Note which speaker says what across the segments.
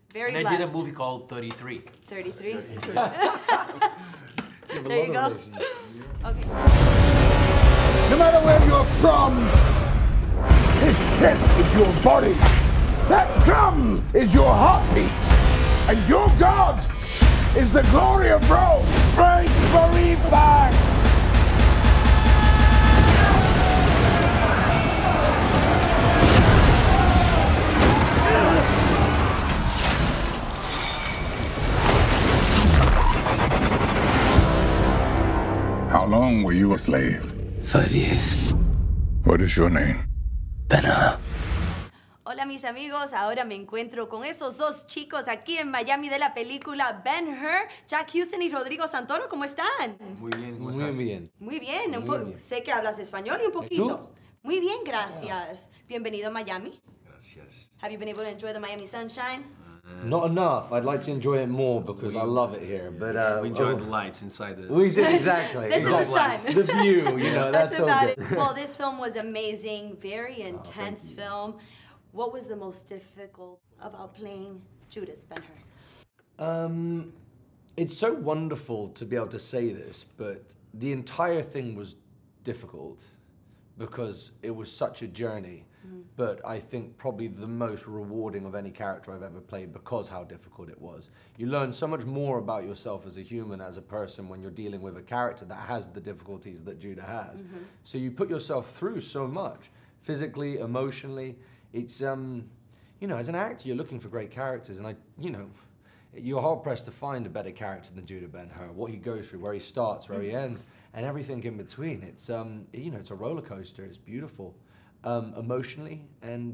Speaker 1: Very
Speaker 2: and
Speaker 1: blessed.
Speaker 2: I did a movie called 33.
Speaker 1: 33? There you go. Okay.
Speaker 3: No matter where you're from, this ship is your body. That drum is your heartbeat. And your God is the glory of Rome. Praise for impact! How long were you a slave?
Speaker 4: 5 years.
Speaker 3: What is your name?
Speaker 4: Ben-Hur.
Speaker 1: Hola mis amigos, ahora me encuentro con estos dos chicos aquí en Miami de la película Ben-Hur, Jack Houston y Rodrigo Santoro, ¿cómo están?
Speaker 2: Muy bien, ¿cómo
Speaker 5: Muy
Speaker 2: estás?
Speaker 5: bien.
Speaker 1: Muy bien,
Speaker 5: Muy bien.
Speaker 1: sé que hablas español y un poquito. Muy bien, gracias. Bienvenido a Miami.
Speaker 2: Gracias.
Speaker 1: Have you been able to enjoy the Miami sunshine?
Speaker 5: Not enough. I'd like to enjoy it more because I love it here. But
Speaker 2: We enjoyed the lights inside the...
Speaker 5: we did exactly.
Speaker 1: This is the sun.
Speaker 5: The view, you know, that's all
Speaker 1: about
Speaker 5: good.
Speaker 1: it. Well, this film was amazing, very intense film. What was the most difficult about playing Judas Ben-Hur?
Speaker 5: It's so wonderful to be able to say this, but the entire thing was difficult because it was such a journey. But I think probably the most rewarding of any character I've ever played because how difficult it was. You learn so much more about yourself as a human, as a person, when you're dealing with a character that has the difficulties that Judah has. So you put yourself through so much, physically, emotionally. It's, you know, as an actor, you're looking for great characters, and you're hard-pressed to find a better character than Judah Ben-Hur, what he goes through, where he starts, where he ends, and everything in between. It's, you know, it's a roller coaster, it's beautiful. Emotionally, and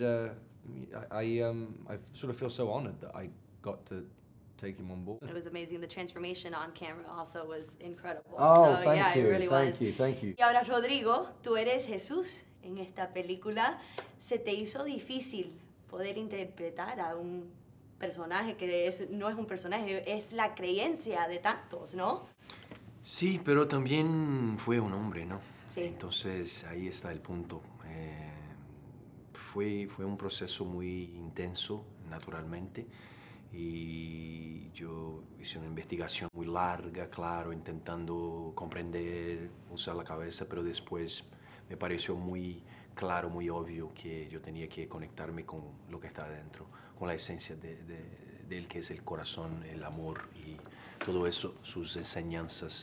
Speaker 5: I sort of feel so honored that I got to take him on board.
Speaker 1: It was amazing. The transformation on camera also was incredible.
Speaker 5: Oh,
Speaker 1: so,
Speaker 5: thank
Speaker 1: yeah,
Speaker 5: you,
Speaker 1: it really was.
Speaker 5: thank you.
Speaker 1: Y ahora, Rodrigo, tú eres Jesús en esta película. ¿Se te hizo difícil poder interpretar a un personaje que no es un personaje, es la creencia de tantos, ¿no?
Speaker 2: Sí, pero también fue un hombre, ¿no?
Speaker 1: Sí.
Speaker 2: Entonces, ahí está el punto. Fue un proceso muy intenso, naturalmente, y yo hice una investigación muy larga, claro, intentando comprender, usar la cabeza, pero después me pareció muy claro, muy obvio que yo tenía que conectarme con lo que está adentro, con la esencia de él, que es el corazón, el amor y todo eso, sus enseñanzas.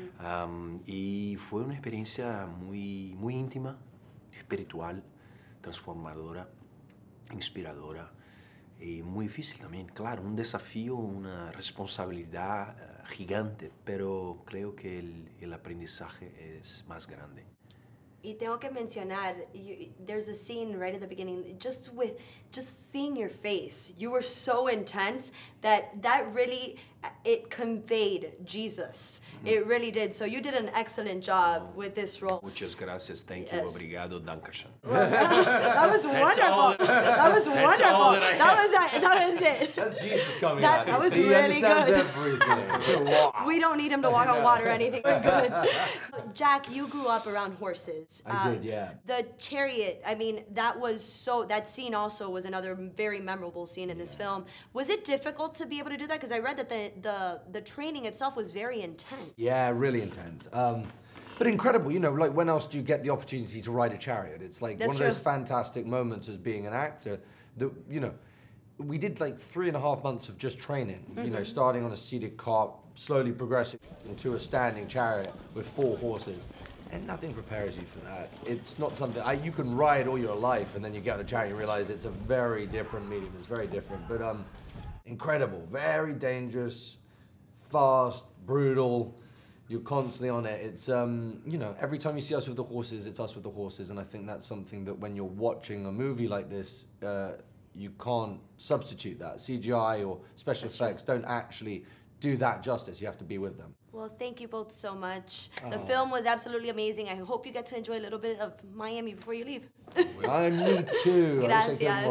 Speaker 2: Y fue una experiencia muy, muy íntima, espiritual, transformadora, inspiradora y muy difícil también, claro, un desafío, una responsabilidad gigante, pero creo que el aprendizaje es más grande.
Speaker 1: Y tengo que mencionar, there's a scene right at the beginning, just seeing your face, you were so intense that really, it conveyed Jesus. It really did. So you did an excellent job with this role.
Speaker 2: Muchas gracias, thank you, obrigado, dankeschön.
Speaker 1: That was wonderful. That was wonderful. That was it.
Speaker 5: That's Jesus coming
Speaker 1: That
Speaker 5: out.
Speaker 1: was
Speaker 5: He
Speaker 1: really
Speaker 5: understands
Speaker 1: good.
Speaker 5: everything. Wow.
Speaker 1: We don't need him to walk on water or anything. We're good. Jack, you grew up around horses.
Speaker 5: I did, yeah.
Speaker 1: The chariot, I mean, that scene also was another very memorable scene in this film. Was it difficult to be able to do that? Because I read that the training itself was very intense.
Speaker 5: Yeah, really intense. But incredible, you know, like when else do you get the opportunity to ride a chariot? It's like
Speaker 1: That's
Speaker 5: one of those
Speaker 1: true.
Speaker 5: fantastic moments as being an actor that, you know, we did like 3.5 months of just training, you know, starting on a seated cart, slowly progressing into a standing chariot with 4 horses. And nothing prepares you for that. It's not something, you can ride all your life and then you get on a chariot and realize it's a very different medium, it's very different. But incredible, very dangerous, fast, brutal, you're constantly on it. It's, you know, every time you see us with the horses, it's us with the horses. And I think that's something that when you're watching a movie like this, you can't substitute that. CGI or special effects don't actually do that justice. You have to be with them.
Speaker 1: Well, thank you both so much. The film was absolutely amazing. I hope you get to enjoy a little bit of Miami before you leave.
Speaker 5: I me too.
Speaker 1: Gracias.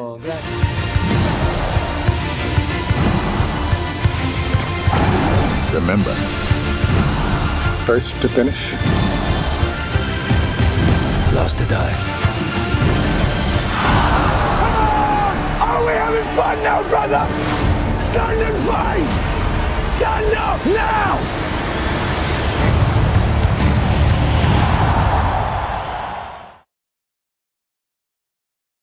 Speaker 3: Remember, first to finish,
Speaker 4: Last to die.
Speaker 3: Are we having fun now, brother? Stand and fight! Stand up now!